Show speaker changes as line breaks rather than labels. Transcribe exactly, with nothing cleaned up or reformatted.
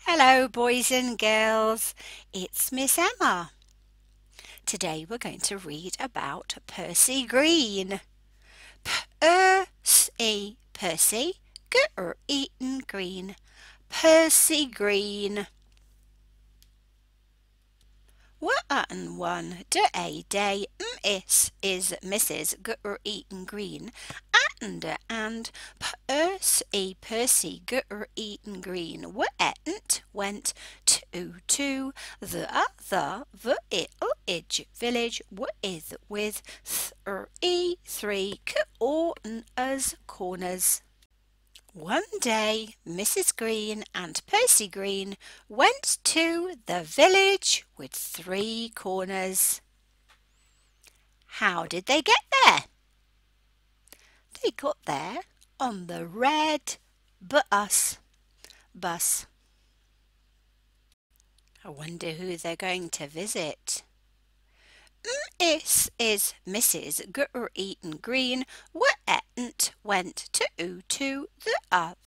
Hello boys and girls, it's Miss Emma. Today we're going to read about Percy Green. P-er-s-y, Percy, g-er-eaten green, Percy Green. W-an one, d-a-day, m-is is Missus g-er-eaten green, and and Percy Percy g-er-eaten green, w-et went to to the the the il ij village with with three three corners corners. One day Missus Green and Percy Green went to the village with three corners. How did they get there? They got there on the red bus. Bus. I wonder who they're going to visit. This is Missus g-er-eaten green, w-et went to to the